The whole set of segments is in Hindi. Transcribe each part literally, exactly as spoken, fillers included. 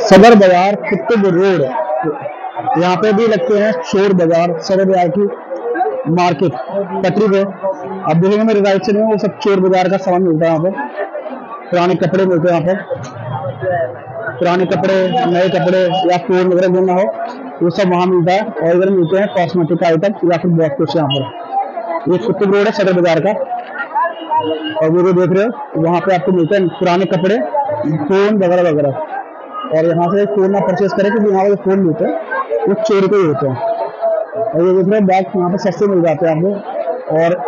सदर बाजार कुतुब रोड, यहाँ पे भी लगते हैं चोर बाजार, सदर बाजार की मार्केट पटरी पे। अब देखेंगे मेरे राइट साइड में वो सब चोर बाजार का सामान मिलता है। यहाँ पे पुराने कपड़े मिलते हैं, यहाँ पे पुराने कपड़े, नए कपड़े या फोन वगैरह लेना हो वो सब वहाँ मिलता है। और इधर मिलते हैं कॉस्मेटिक आइटम या फिर बहुत कुछ। यहाँ पर ये कुतुब रोड है सदर बाजार का, और वो जो देख रहे हो वहाँ पे आपको मिलते हैं पुराने कपड़े, फोन वगैरह वगैरह। और यहाँ से फोन ना परचेज करें क्योंकि यहाँ पे फोन मिलते हैं वो चोरी के ही होते हैं। और ये देख रहे हैं बैग यहाँ पे सस्ते मिल जाते हैं आपको। और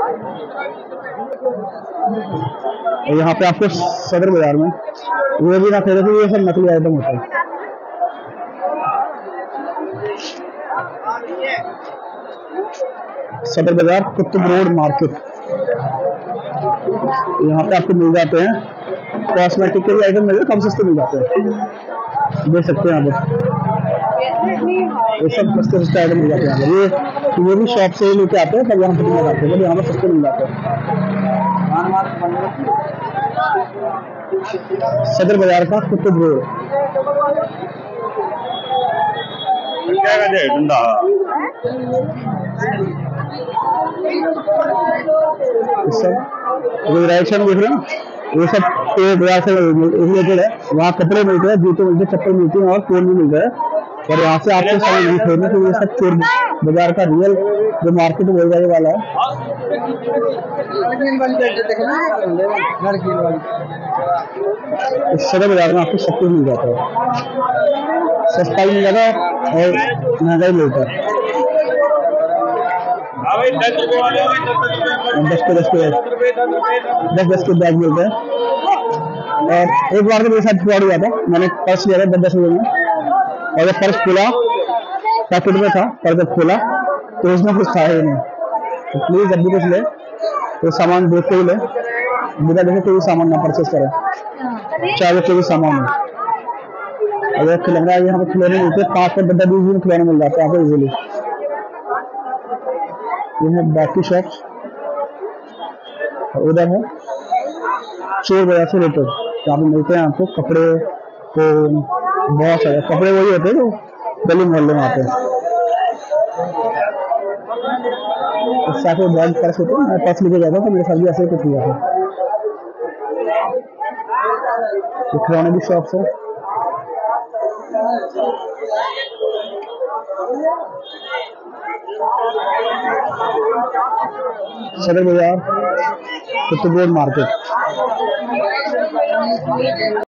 यहाँ पे आपको सदर बाजार में वो भी ना खरीदे थे, ये सब नकली आइटम होते हैं। सदर बाजार कुतुब रोड मार्केट, यहाँ पे आपको मिल जाते हैं कॉस्मेटिक के भी आइटम मिल जाते हैं, कम सस्ते मिल जाते हैं। देख सकते हैं यहाँ पे ये सब सस्ते सस्ते आइटम मिल जाते हैं। ये ये भी शॉप से ही लेके आते हैं, तब यहाँ पे मिल जाते हैं, यहाँ पे सस्ते मिल जाते हैं। सदर बाजार का कुतुब रोड। राइट साइड देख रहे हैं ये सब बाजार से रिलेटेड है। वहाँ कपड़े मिलते हैं, जूते मिलते हैं, चप्पल मिलती है और फोन भी मिलता है। और यहाँ से आपको सामान नहीं खरीदना, तो ये सब चोर बाजार का रियल जो मार्केट बोल जाने वाला है। इस सदर बाजार में आपको सब कुछ मिल जाता है, सस्ता ही मिल जाता है और महंगा ही मिलता है। दस के दस के दस दस के बैग मिलते हैं। और एक बार तो मेरे साथ फ्रॉड हुआ था, मैंने पर्स लिया था दस दस रुपये में, और जब पर्स खोला पैकेट में था, पर जब खोला तो उसमें कुछ था ही नहीं। तो प्लीज जब भी कुछ ले तो सामान देख के ही ले, बिना देखे कोई सामान ना परचेस करें, चाहे वो कोई भी सामान हो। अगर खिलौना यहाँ पे खिलौने मिलते हैं, पाँच पर बड्डा बीस में खिलौने मिल जाते हैं यहाँ पे इजीली। ये है बाकी शॉप, उधर है चोर बाजार से रिलेटेड, यहाँ पे मिलते हैं आपको कपड़े। तो बहुत सारे कपड़े वही होते हैं जो गली मोहल्ले में आते हैं। साथ में बैग पर्स होते हैं, मैं पर्स लेके जाता तो मेरे साथ भी ऐसे ही कुछ हुआ था। खिलौने की शॉप है, सदर बाजार कुतुब रोड मार्केट।